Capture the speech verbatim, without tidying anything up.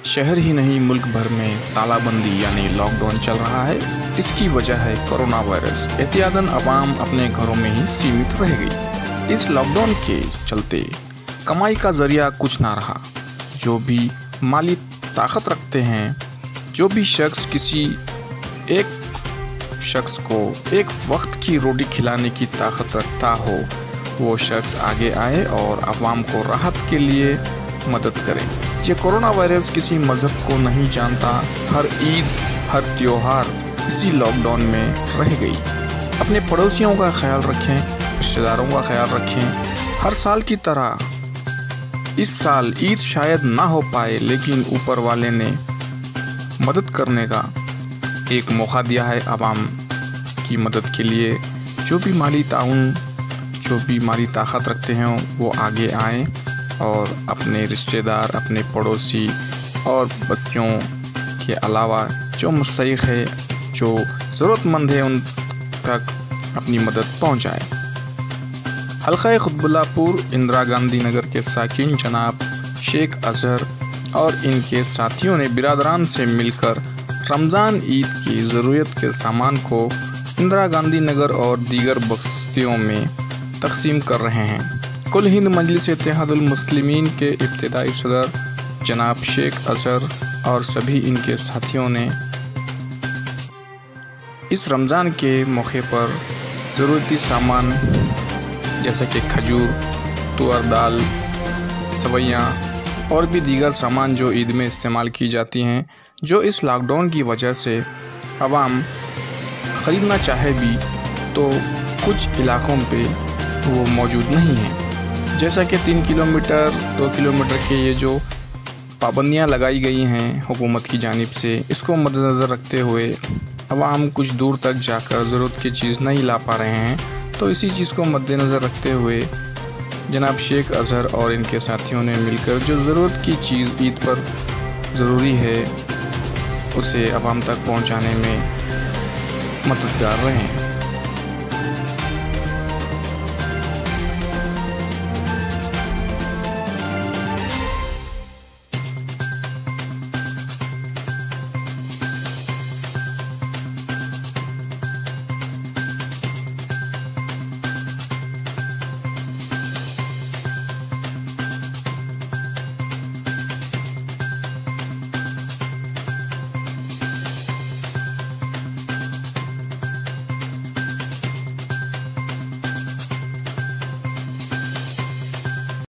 شہر ہی نہیں ملک بھر میں تالا بندی یعنی لاک ڈاؤن چل رہا ہے۔ اس کی وجہ ہے کرونا وائرس۔ احتیاطاً عوام اپنے گھروں میں ہی سیمت رہ گئی۔ اس لاک ڈاؤن کے چلتے کمائی کا ذریعہ کچھ نہ رہا۔ جو بھی مالی طاقت رکھتے ہیں، جو بھی شخص کسی ایک شخص کو ایک وقت کی روٹی کھلانے کی طاقت رکھتا ہو، وہ شخص آگے آئے اور عوام کو راحت کے لیے مدد کرے۔ یہ کرونا وائرس کسی مذہب کو نہیں جانتا۔ ہر عید، ہر تیوہار اسی لاک ڈاؤن میں رہ گئی۔ اپنے پڑوسیوں کا خیال رکھیں، رشتہ داروں کا خیال رکھیں۔ ہر سال کی طرح اس سال عید شاید نہ ہو پائے، لیکن اوپر والے نے مدد کرنے کا ایک موقع دیا ہے عوام کی مدد کے لیے۔ جو بھی مالی تعاون، جو بھی مالی طاقت رکھتے ہیں، وہ آگے آئیں اور اپنے رشتہ دار، اپنے پڑوسی اور بستیوں کے علاوہ جو مستحق ہے، جو ضرورت مند ہے، ان تک اپنی مدد پہنچائیں۔ حلقہ قطب اللہ پور اندرا گاندھی نگر کے ساکن جناب شیخ اظہر اور ان کے ساتھیوں نے برادران سے مل کر رمضان عید کی ضرورت کے سامان کو اندرا گاندھی نگر اور دیگر بستیوں میں تقسیم کر رہے ہیں۔ کل ہند مجلس اتحاد المسلمین کے ابتدائی صدر جناب شیخ اظہر اور سبھی ان کے ساتھیوں نے اس رمضان کے موقع پر ضرورتی سامان جیسا کہ کھجور، تور دال، سویاں اور بھی دیگر سامان جو عید میں استعمال کی جاتی ہیں، جو اس لاک ڈاؤن کی وجہ سے عوام خریدنا چاہے بھی تو کچھ علاقوں پہ وہ موجود نہیں ہیں۔ جیسا کہ تین کلومیٹر، دو کلومیٹر کے یہ جو پابندیاں لگائی گئی ہیں حکومت کی جانب سے، اس کو مد نظر رکھتے ہوئے عوام کچھ دور تک جا کر ضرورت کی چیز نہیں لا پا رہے ہیں۔ تو اسی چیز کو مد نظر رکھتے ہوئے جناب شیخ اظہر اور ان کے ساتھیوں نے مل کر جو ضرورت کی چیز عید پر ضروری ہے، اسے عوام تک پہنچانے میں مددگار رہے ہیں۔